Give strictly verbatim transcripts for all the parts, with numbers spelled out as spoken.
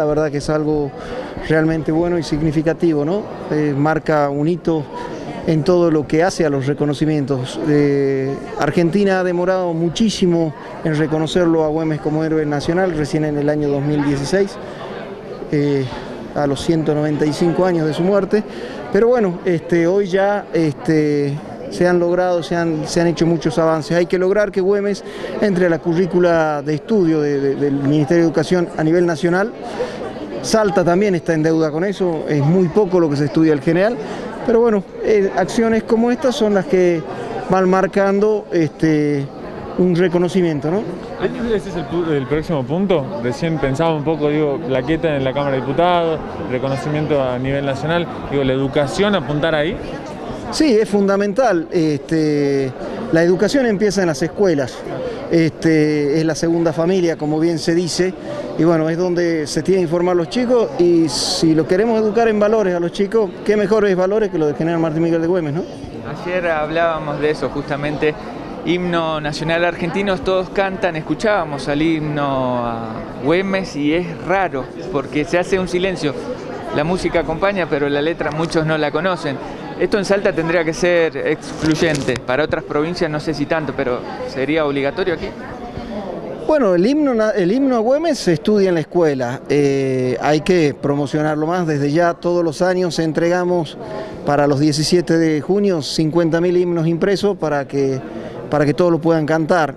la verdad que es algo realmente bueno y significativo, ¿no? Eh, marca un hito en todo lo que hace a los reconocimientos. Eh, Argentina ha demorado muchísimo en reconocerlo a Güemes como héroe nacional, recién en el año dos mil dieciséis, eh, a los ciento noventa y cinco años de su muerte, pero bueno, este, hoy ya este, se han logrado, se han, se han hecho muchos avances. Hay que lograr que Güemes entre a la currícula de estudio de, de, del Ministerio de Educación a nivel nacional. Salta también está en deuda con eso, es muy poco lo que se estudia el general, pero bueno, eh, acciones como estas son las que van marcando este, un reconocimiento, ¿no? ¿Ese es el, el próximo punto? Recién pensaba un poco, digo, plaqueta en la Cámara de Diputados, reconocimiento a nivel nacional, digo, ¿la educación apuntar ahí? Sí, es fundamental. Este, la educación empieza en las escuelas. Este, es la segunda familia, como bien se dice, y bueno, es donde se tiene que informar a los chicos, y si lo queremos educar en valores a los chicos, qué mejores valores que los del general Martín Miguel de Güemes, ¿no? Ayer hablábamos de eso, justamente, himno nacional argentino, todos cantan, escuchábamos al himno a Güemes y es raro, porque se hace un silencio, la música acompaña, pero la letra muchos no la conocen. Esto en Salta tendría que ser excluyente, para otras provincias no sé si tanto, pero ¿sería obligatorio aquí? Bueno, el himno, el himno a Güemes se estudia en la escuela, eh, hay que promocionarlo más. Desde ya todos los años entregamos para los diecisiete de junio cincuenta mil himnos impresos para que, para que todos lo puedan cantar.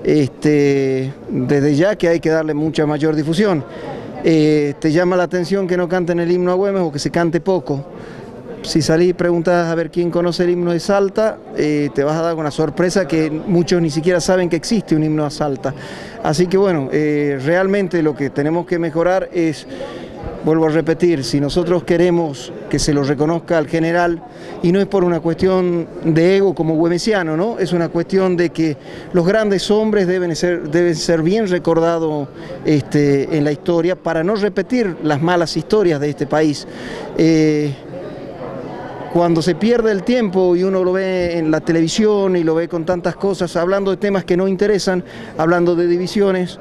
Este, desde ya que hay que darle mucha mayor difusión. Eh, ¿Te llama la atención que no canten el himno a Güemes o que se cante poco? Si salís y preguntas a ver quién conoce el himno de Salta, eh, te vas a dar una sorpresa que muchos ni siquiera saben que existe un himno a Salta. Así que bueno, eh, realmente lo que tenemos que mejorar es, vuelvo a repetir, si nosotros queremos que se lo reconozca al general, y no es por una cuestión de ego como güemesiano, ¿no? Es una cuestión de que los grandes hombres deben ser, deben ser bien recordados este, en la historia para no repetir las malas historias de este país. Eh, Cuando se pierde el tiempo y uno lo ve en la televisión y lo ve con tantas cosas, hablando de temas que no interesan, hablando de divisiones,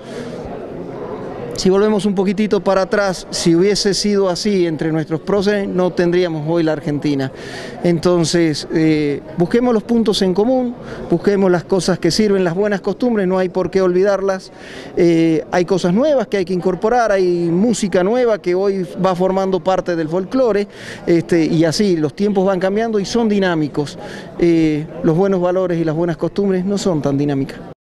si volvemos un poquitito para atrás, si hubiese sido así entre nuestros próceres, no tendríamos hoy la Argentina. Entonces, eh, busquemos los puntos en común, busquemos las cosas que sirven, las buenas costumbres, no hay por qué olvidarlas. Eh, hay cosas nuevas que hay que incorporar, hay música nueva que hoy va formando parte del folclore, este, y así los tiempos van cambiando y son dinámicos. Eh, los buenos valores y las buenas costumbres no son tan dinámicas.